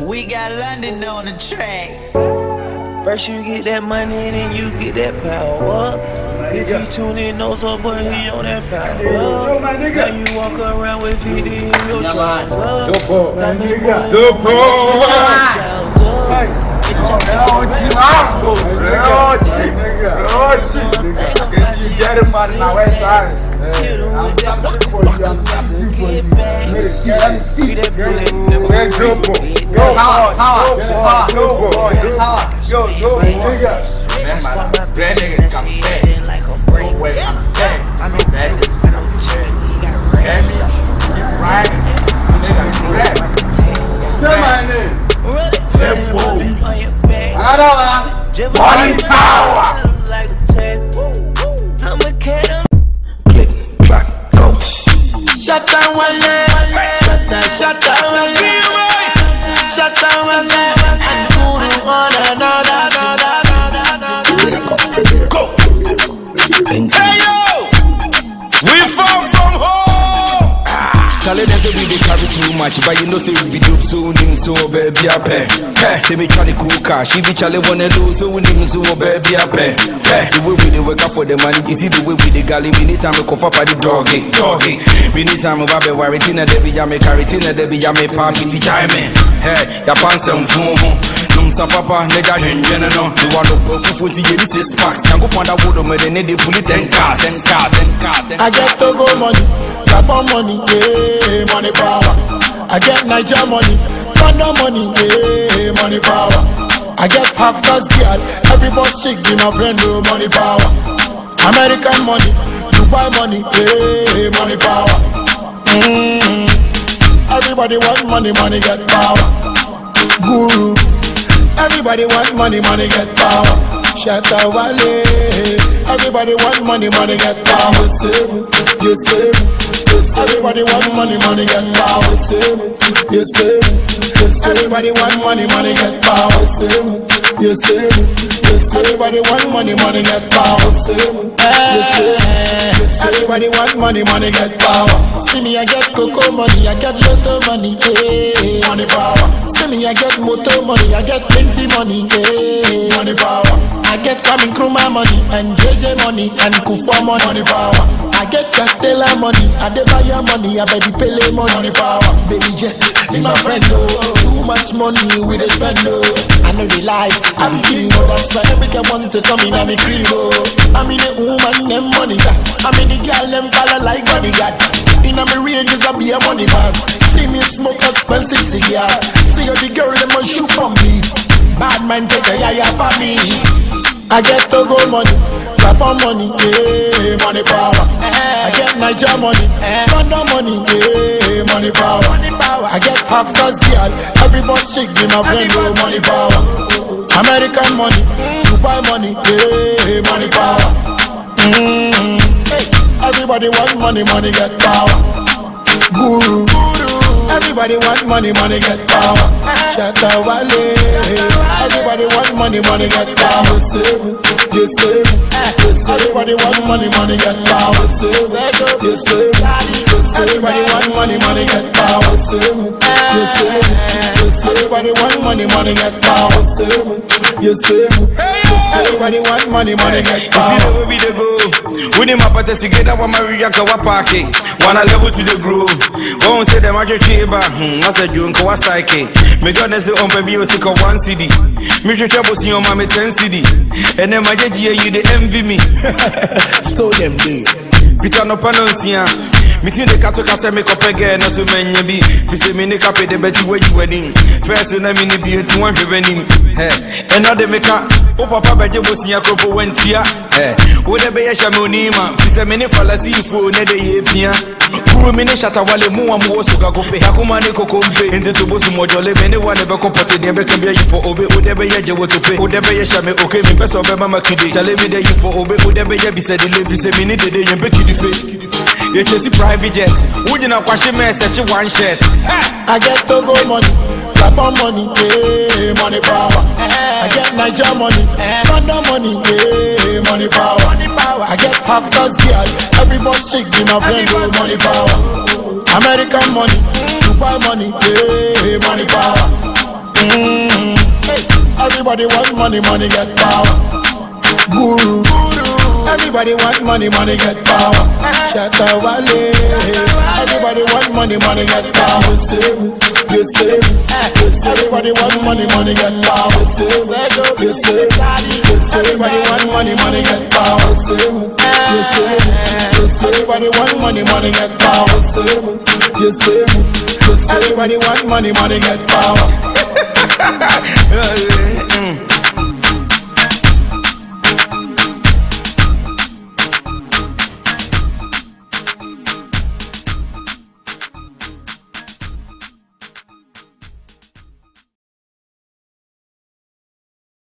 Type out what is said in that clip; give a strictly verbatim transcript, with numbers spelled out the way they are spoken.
We got London on the track. First you get that money, then you get that power. If you tune in, no so but he on that power. Now you walk around with fifty in your trousers. Dopo, That means nigga. Dopo. Get him out of my west side. I'm something for you. I'm something for you. Let me see. Let me see. Where's Dopo? Go, power, power, power, Dopo. Yo, yo, nigga. Remember, red niggas come back. Go away, I'm back. I'm back. Get me. Keep riding. Nigga, you rap. Say my name. Dopo. I don't know. Money power. Click, clack, go. Shut down one leg, shut down, shut down one leg, shut down one leg, and do the one another, Go. Hey yo, we far from home. Charlie, they say we dey carry too much, but you know say we be dope so nim so baby I pay. Hey, say me Charlie cool car, she be Charlie wanna lose so nim so baby I pay. Hey, the way we dey work out for the money, you see the way we dey galley. We need time to cough up at the doggy, doggy. We need time to baby worry, tina debi ya me carry, tina debi ya me papi ti jame. Hey, ya pan some phone. Some papa nigga nene no. You want to go for forty years six packs. Can't go on that wood me they need the pull it ten cars, ten cars, ten cars. I get to go money, tap on money, yeah, money power. I get Niger money, London money, yeah, money power. I get half gas girl, every boss chick be my friend, oh, money power. American money, Dubai money, yeah, money power. Mm-hmm. Everybody want money, money get power. Guru. Everybody want money, money get power. Shatta Wale. Everybody want money, money get power. You save, you save, you save. Everybody want money, money get power. You save, you save, you save. Everybody want money, money get power. You save, you save, you save. Everybody want money, money get power. You save, you save, you save. Everybody want money, money get power. See me, I get cocoa money, I get lotto money, yeah, money power. See me, I get motor money, I get plenty money, yeah, money power. I get coming Kruma money, and J J money, and Kufa money, money power. I get Castella money, Adebayo money, I baby Pele money, money power. Baby Jet, be my friend, oh. Too much money we dey spend, oh. I know they lie, I be king, oh. That's why every girl want to come in, I'm a cream, oh. I mean the woman, them money, I mean the girl, them follow like bodyguard. In a range is a be a money bag. See me smoke expensive cigar. See how the girl them a shoot for me. Bad man take a yaya for me. I get to go money, tap on money, yeah, money power. I get Niger money, London money, yeah, money power. I get half gas girl, every boss chick be my friend, oh, money power. American money, Dubai money, yeah, money power. Mm-hmm. Hey. Everybody want money, money get power. Guru. Everybody want money, money get power. Shatta Wale. Everybody want money, money get power. You save, you save, you save. Everybody want money, money get power. You save, you save, you save. Everybody want money, money get power. You save, you save, you save. Everybody want money, money get power. You save, you save, you save. Everybody want money, money get power. You see the way we dey go. We need my party together, one Maria Kawapaki. Wanna level to the groove. Won't say them I just chiba. Hmm, I said you and Kawasaki. Me gonna say on baby you sick of one C D. Me just trouble see your mommy ten C D. And then my J G you the envy me. So them day. Vita no panosia. Meeting the cattle can say make up again, no so many be. We say me make up the better way you wedding. First and I mean be to one revenue. Hey, and now they make up. Oh, Papa Bajo was in a couple went here. Hey, whatever you shall me, man. We say many fallacy for another year. Kuru mini shata wale muwa muwa suka kope. Hakuma ni kokompe. Inde tubo sumo jole. Mene wane beko pote. Niebe kembia you for obe. Udebe ye je wotupe. Udebe ye shame okay. Mi peso obe mama kide. Chale mi de you for obe. Udebe ye bise dile. Bise mini dede yembe kidi fe. You chase private jet. Would you not wash your mess at your one shirt? I get to go money, tap on money, yeah, money power. I get Niger money, London money, yeah, money power. I get half gas girl, every boss chick be my friend, oh, money power. American money, Dubai money, yeah, money power. Mm. Everybody want money, money get power. Guru. Everybody want money, money get power. Shatta Wale. Everybody want money, money get power. You see, you see. Everybody want money, money get power. You see, you see. Everybody want money, money get power. You see, you see. Everybody want money, money get power. You see, you see. Everybody want money, money get power.